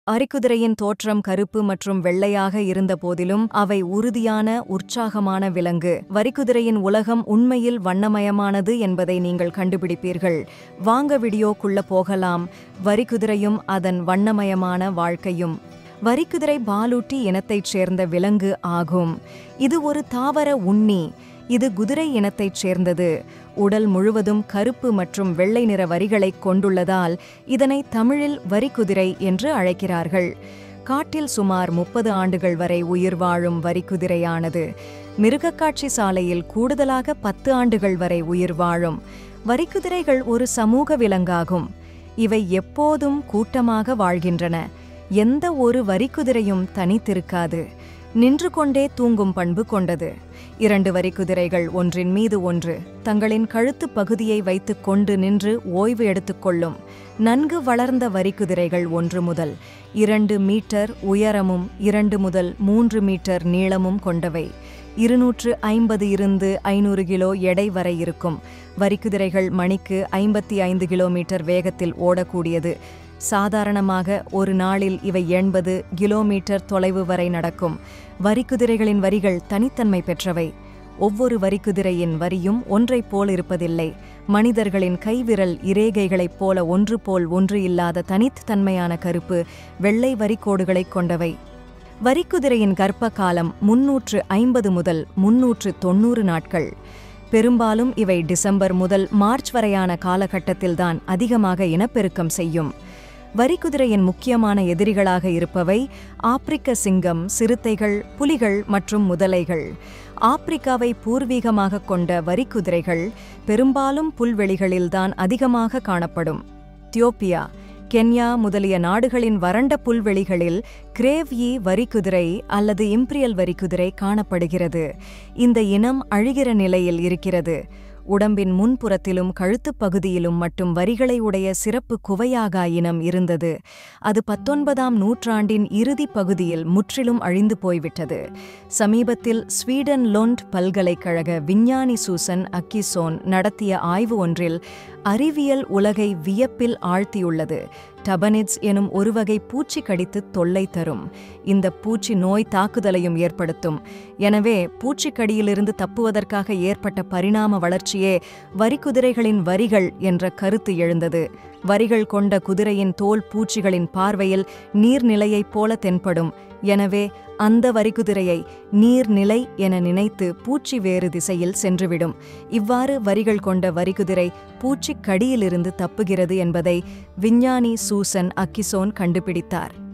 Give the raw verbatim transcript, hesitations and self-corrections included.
அரிக்குதிரையின் தோற்றம் கருப்பு மற்றும் வெள்ளையாக இருந்தபோதிலும் அவை உறுதியான, உற்சாகமான விலங்கு. வரிக்குதிரையின் உலகம் உண்மையில் வண்ணமயமானது என்பதை நீங்கள் கண்டுபிடிப்பீர்கள். வாங்க வீடியோக்குள்ள போகலாம். வரிக்குதிரையும் அதன் வண்ணமயமான வாழ்க்கையும். வரிக்குதிரை பாலூட்டி இனத்தைச் சேர்ந்த விலங்கு ஆகும். இது ஒரு தாவர உண்ணி. இது குதிரை இனத்தைச் சேர்ந்தது. உடல் முழுவதும் கருப்பு மற்றும் வெள்ளை நிற வரிகளைக் கொண்டுள்ளதால் இதனை தமிழில் வரிக்குதிரை என்று அழைக்கிறார்கள். காட்டில் சுமார் முப்பது ஆண்டுகள் வரை உயிர் வாழும் வரிக்குதிரையானது மிருகக்காட்சி சாலையில் கூடுதலாக பத்து ஆண்டுகள் வரை உயிர் வாழும். வரிக்குதிரைகள் ஒரு சமூக விலங்காகும். இவை எப்போதும் கூட்டமாக வாழ்கின்றன. எந்த ஒரு வரிக்குதிரையும் தனித்திருக்காது. நின்று கொண்டே தூங்கும் பண்பு கொண்டது. இரண்டு வரிக்குதிரைகள் ஒன்றின் மீது ஒன்று தங்களின் கழுத்து பகுதியை வைத்துக் கொண்டு நின்று ஓய்வு எடுத்துக்கொள்ளும். நன்கு வளர்ந்த வரிக்குதிரைகள் ஒன்று முதல் இரண்டு மீட்டர் உயரமும் இரண்டு முதல் மூன்று மீட்டர் நீளமும் கொண்டவை. இருநூற்று ஐம்பது இருந்து ஐநூறு கிலோ எடை வரை இருக்கும். வரிக்குதிரைகள் மணிக்கு ஐம்பத்தி ஐந்து கிலோமீட்டர் வேகத்தில் ஓடக்கூடியது. சாதாரணமாக ஒரு நாளில் இவை எண்பது கிலோமீட்டர் தொலைவு வரை நடக்கும். வரிக்குதிரைகளின் வரிகள் தனித்தன்மை பெற்றவை. ஒவ்வொரு வரிக்குதிரையின் வரியும் ஒன்றைப் போல் இருப்பதில்லை. மனிதர்களின் கைவிரல் இரேகைகளைப் போல ஒன்று போல் ஒன்று இல்லாத தனித்தன்மையான கருப்பு வெள்ளை வரிக்கோடுகளைக் கொண்டவை. வரிக்குதிரையின் கர்ப்ப காலம் முன்னூற்று ஐம்பது முதல் முன்னூற்று தொன்னூறு நாட்கள். பெரும்பாலும் இவை டிசம்பர் முதல் மார்ச் வரையான காலகட்டத்தில்தான் அதிகமாக இனப்பெருக்கம் செய்யும். வரிக்குதிரையின் முக்கியமான எதிரிகளாக இருப்பவை ஆப்பிரிக்க சிங்கம், சிறுத்தைகள், புலிகள் மற்றும் முதலைகள். ஆப்பிரிக்காவை பூர்வீகமாக கொண்ட வரிக்குதிரைகள் பெரும்பாலும் புல்வெளிகளில்தான் அதிகமாக காணப்படும். எத்தியோப்பியா, கென்யா முதலிய நாடுகளின் வறண்ட புல்வெளிகளில் கிரேவ்யி வரிக்குதிரை அல்லது இம்பீரியல் வரிக்குதிரை காணப்படுகிறது. இந்த இனம் அழிகிற நிலையில் இருக்கிறது. உடம்பின் முன்புறத்திலும் கழுத்துப் பகுதியிலும் மட்டும் வரிகளை உடைய சிறப்பு குவையாகா இனம் இருந்தது. அது பத்தொன்பதாம் நூற்றாண்டின் இறுதி பகுதியில் முற்றிலும் அழிந்து போய்விட்டது. சமீபத்தில் ஸ்வீடன் லொண்ட் பல்கலைக்கழக விஞ்ஞானி சூசன் அக்கிசோன் நடத்திய ஆய்வு ஒன்றில் அறிவியல் உலகை வியப்பில் ஆழ்த்தியுள்ளது. டபனிட்ஸ் எனும் ஒரு வகை பூச்சி கடித்து தொல்லை தரும். இந்த பூச்சி நோய் தாக்குதலையும் ஏற்படுத்தும். எனவே பூச்சிக்கடியிலிருந்து தப்புவதற்காக ஏற்பட்ட பரிணாம வளர்ச்சியே வரிக்குதிரைகளின் வரிகள் என்ற கருத்து எழுந்தது. வரிகள் கொண்ட குதிரையின் தோல் பூச்சிகளின் பார்வையில் நீர்நிலையைப் போல தென்படும். எனவே அந்த வரிக்குதிரையை நீர்நிலை என நினைத்து பூச்சி வேறு திசையில் சென்றுவிடும். இவ்வாறு வரிகள் கொண்ட வரிக்குதிரை பூச்சிக் கடியிலிருந்து தப்புகிறது என்பதை விஞ்ஞானி சூசன் அக்கிசோன் கண்டுபிடித்தார்.